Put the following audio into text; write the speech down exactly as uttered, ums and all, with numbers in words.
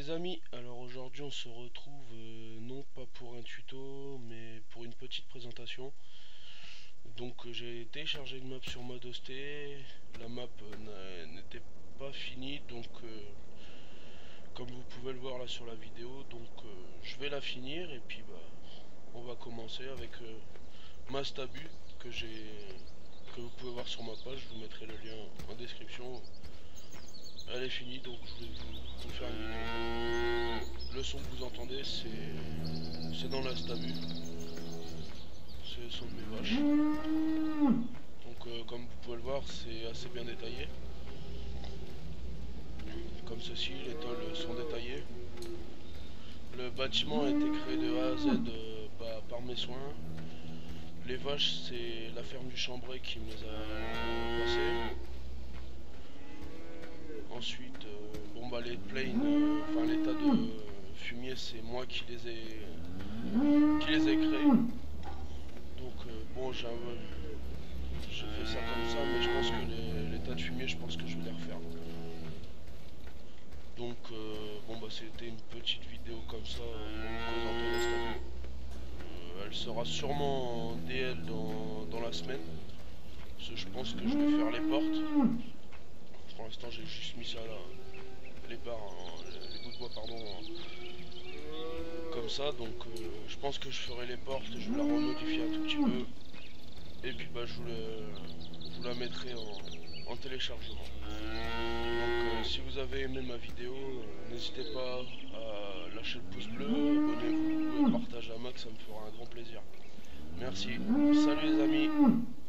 les amis, alors aujourd'hui on se retrouve euh, non pas pour un tuto mais pour une petite présentation. Donc euh, j'ai téléchargé une map sur Modosté, la map euh, n'était pas finie donc euh, comme vous pouvez le voir là sur la vidéo, donc euh, je vais la finir et puis bah on va commencer avec euh, ma stabu que j'ai que vous pouvez voir sur ma page, je vous mettrai le lien en description. Elle est finie donc je voulais vous, vous faire une vidéo. Le son que vous entendez c'est c'est dans la stabu, c'est le son de mes vaches. Donc euh, comme vous pouvez le voir c'est assez bien détaillé. Comme ceci, les tôles sont détaillées. Le bâtiment a été créé de A à Z euh, bah, par mes soins. Les vaches c'est la ferme du Chambray qui me les a passées. Ensuite, euh, bon bah les plaines, euh, enfin l'état de fumier, c'est moi qui les ai, qui les ai créés. Donc euh, bon, j'ai j'ai fait ça comme ça, mais je pense que l'état de fumier, je pense que je vais les refaire. Donc euh, bon bah c'était une petite vidéo comme ça pour vous présenter la stabu. Euh, elle sera sûrement en D L dans, dans la semaine. Parce que je pense que je vais faire les portes. Pour l'instant j'ai juste mis ça là. Les barres, hein, les bouts de bois pardon, comme ça, donc euh, je pense que je ferai les portes, je vais la remodifier un tout petit peu et puis bah je vous, le, je vous la mettrai en, en téléchargement. Donc euh, si vous avez aimé ma vidéo, euh, n'hésitez pas à lâcher le pouce bleu, abonnez-vous et partagez à max, ça me fera un grand plaisir. Merci, salut les amis.